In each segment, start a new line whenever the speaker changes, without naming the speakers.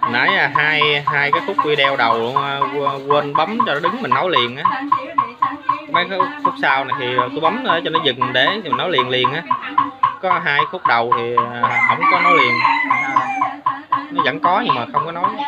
Nãy hai cái khúc video đầu luôn, quên bấm cho nó đứng mình nói liền á. Mấy cái khúc sau này thì tôi bấm cho nó dừng để thì mình nói liền á. Có hai khúc đầu thì không có nói liền, nó vẫn có nhưng mà không có nói.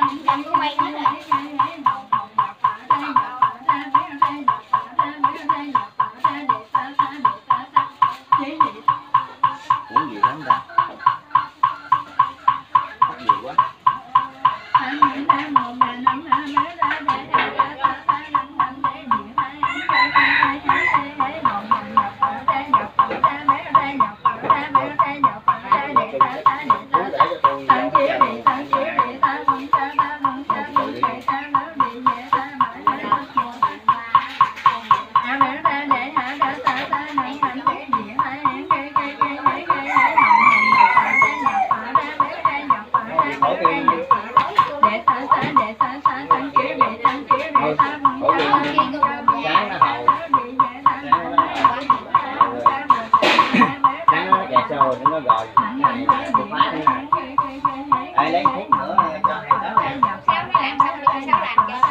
Lấy thuốc nữa cho hai đó này. Sao nó làm xong rồi sao làm cho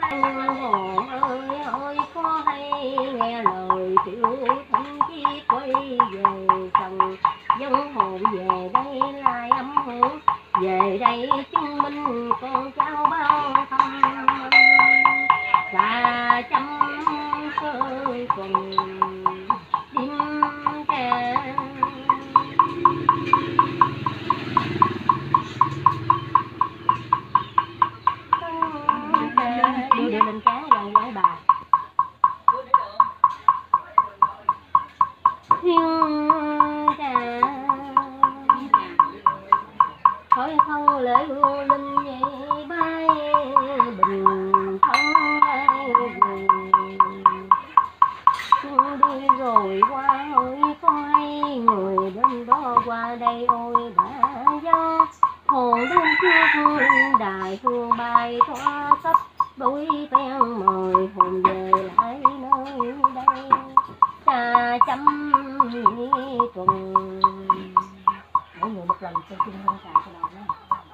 hồn ơi ơi có hay nghe lời tiểu thanh chi quay về chồng dân hồn về đây lại âm hưởng về đây chứng minh con cháu bao thăm là trăm sơn tuần đêm trà đưa lên cá gần với bà thiên trà khỏi không lễ hương linh nhị bay bình thân ai đi rồi qua ơi có hay người bên đó qua đây ôi đã do hồn đêm trước linh đài hương bay thoa sắp đôi ven mời hồn về lại nơi đây trà trăm tuần mỗi người một lần cho chung hơn trà cho bà đó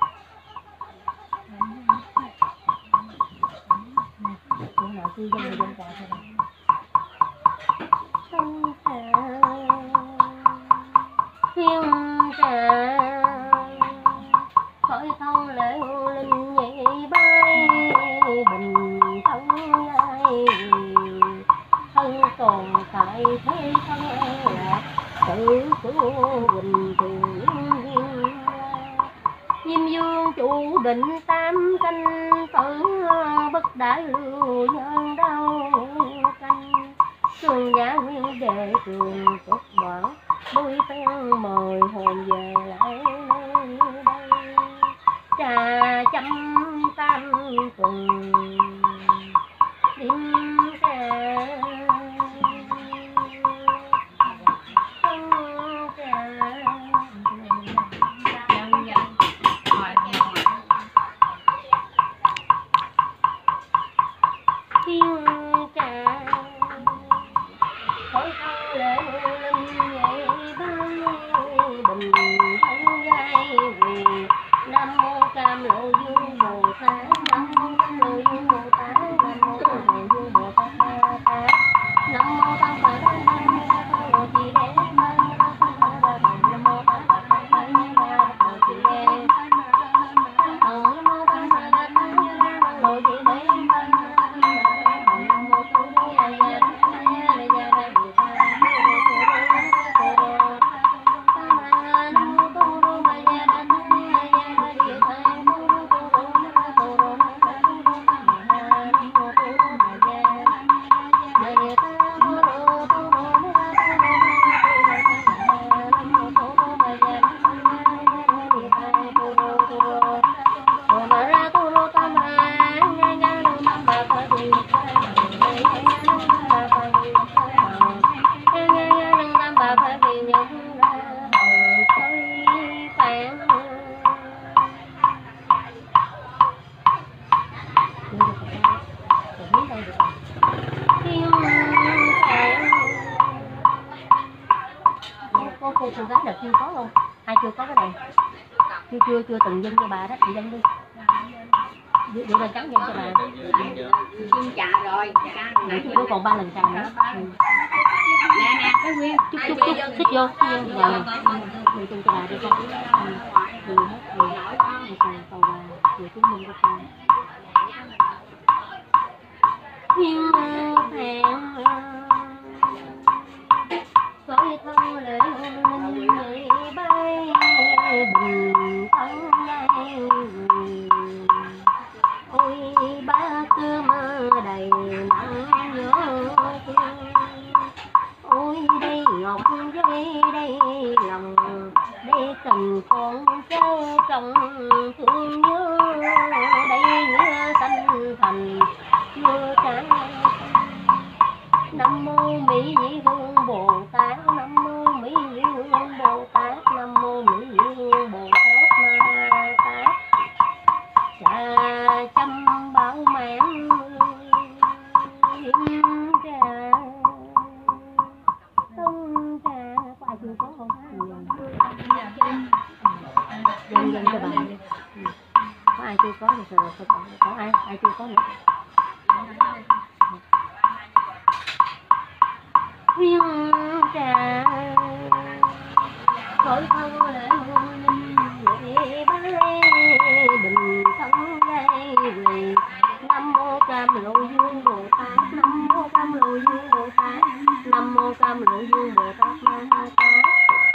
bữa nào cứ dân trà cho bà sông trà thiên trà khỏi thông lễ linh nhị bay bình thân ai thân tồn tại thế thân lạc tự cứu bình thường Diêm dương chủ định tam canh tử bất đại lưu nhân đau canh trường giả nguyên đệ trường tốt bỏ đôi phen mời hồn về lại nơi đây trà trăm tam tuần đêm trà Nam mô Cam Lộ Dương Bồ Tát, Nam mô Cam Lộ Dương Bồ Tát, Nam mô Cam Lộ Dương Bồ Tát, Nam mô Tam Phật Nam mô Tam Lộ Chi Đế, Nam mô Tam Phật Nam mô Tam Phật Nam mô Chi Đế, Nam mô Tam Phật Nam Lộ Chi Đế, Nam mô Tu Đế A Di Đà Phật. Cô gái đợt chưa có không? Ai chưa có cái này? Chưa từng dân cho bà đó, thì dân đi. Đưa lên trắng dân cho bà.
Xin trà rồi.
Tôi còn 3 lần trà nữa.
Nè, cái Nguyên.
Chút, xích vô. Rồi, chung cho bà đi con. Vừa hết, vừa cầu bà, vừa chứng minh cho con. Thiên thẹn khỏi thân lễ nhị bay bình thân nhai ôi ba cơm đầy nặng nhớ thương ôi đây ngọc dây đây lòng đây cần con cháu trong thương nhớ đây nghĩa sanh thành chưa trái Nam mô Mỹ Nhĩ Hương Bồ Tát, Nam mô Mỹ Nhĩ Hương Bồ Tát, Nam mô Mỹ Nhĩ Hương Bồ Tát Ma Tát. Trà trăm bảo mãn hiếm trà tông trà có ai chưa có không? Dân cho bà. Có ai chưa có thì có ai chưa có nữa. Hiên trà khởi thân lễ hương linh lễ bái bình thân dây quỳ. Nam mô Cam Lộ Dương Bồ Tát, Nam mô Cam Lộ Dương Bồ Tát, Nam mô Cam Lộ Dương Bồ Tát Ma Ha Tát.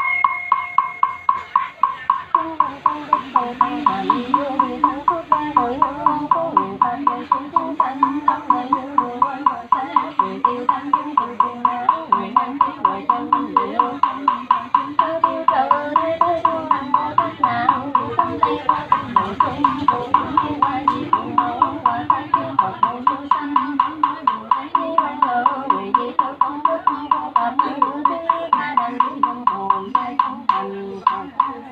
Con con đức thầy tăng hành dương thắng phước gia hội hương cố nguyện phật nhân sinh chúng sanh trong ngày như đường quanh và sáng nguyện tiêu thanh chúng tình cùng não nguyện đăng ký ngoại chân diệu cơ tiêu trợ thế thế thương hành bồ tát nào tâm đây qua tâm nội chung cùng thiên qua di cùng mẫu qua thái thiên phật hồn chúng sanh như văn ngờ nguyện di thơ công đức vô phạm như thế tha đăng ký trong hồn giai trong thành phật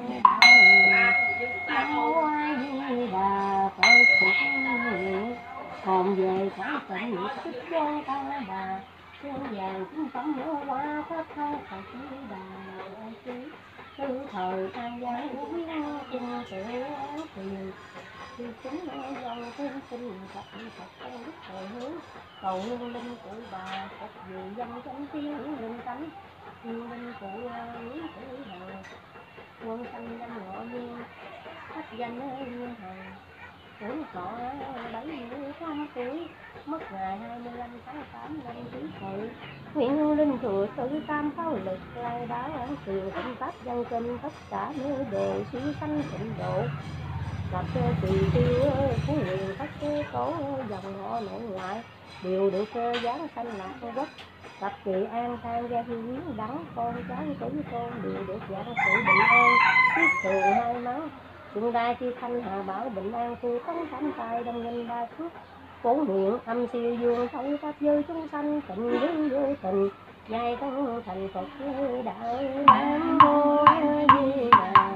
hồn về cõi tịnh nghiệp tích vô ta bà xương vàng chúng tâm nhớ qua pháp thâu phật đà trí tư thời an giang quyến kinh tự án tiền khi chúng dòng thương sinh phật phật con đức hồi hướng cầu hương linh của bà phật vì dân chánh tiên linh tánh linh của lý tử hằng quân sanh năm ngọ nhiên khách danh nguyên hằng tuổi thọ 78 tuổi, mất ngày 25 tháng 8 năm Quý Hợi. Nguyện hương linh thừa tự tam pháo lực lai đáo án tiền tịnh pháp dân kinh tất cả mưu đồ siêu sanh tịnh độ. Gặp tỳ tiêu phú quyền tất kế tổ dòng họ nội ngoại đều được giáng sanh lạc quốc. Gặp chị an khang gia hiếu đắng con cháu tử tôn đều được giảng sự bình an tiết thường hai máu. Chúng ta chi thanh hà bảo bình an phu tấn thánh tài đông nhân ba phước phổ nguyện âm siêu dương thấu pháp giới chúng sanh tịnh giới vô tình giai công thành Phật đạo. Nam mô Di Đà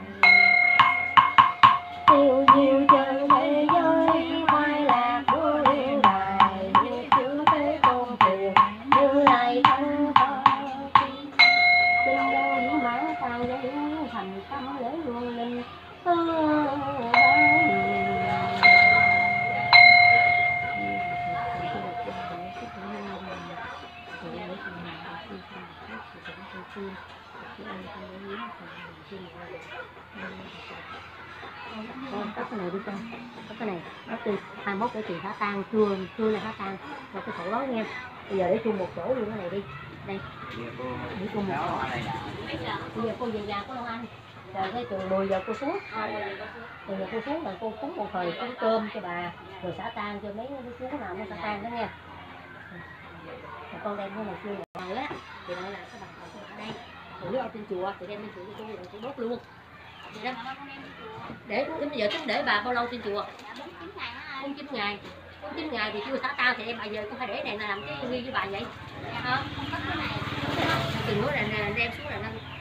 siêu diệu chân thế giới khoai lạc đuôi đài chữ thế tôn tiền như lai thân tinh dân hiển mãn tàn giấy thành tâm lễ luân linh có cái này đi con, có cái này nó từ 21 để tiền phá tan trưa là phá tan rồi cái sổ đó nghe. Bây giờ để chung một chỗ luôn cái này đi đây để chung một chỗ. Bây giờ cô về nhà của Long Anh rồi cái từ 10 giờ cô xuống, từ giờ cô xuống là cô cúng một thời cúng cơm cho bà rồi xả tan cho mấy đứa chú nào nó xả tan đó nghe. Rồi con đem cái này kia này á thì lại là cái bằng của ở đây rồi nếu ở trên chùa thì đem lên chùa cho cô rồi cô đốt luôn. Để đến bây giờ tính để bà bao lâu trên chùa? 49 ngày. 49 ngày thì chưa xả tan thì em bà giờ cô phải để này là làm cái nghi với bà vậy. Không có cái này. Từng bữa này đem xuống là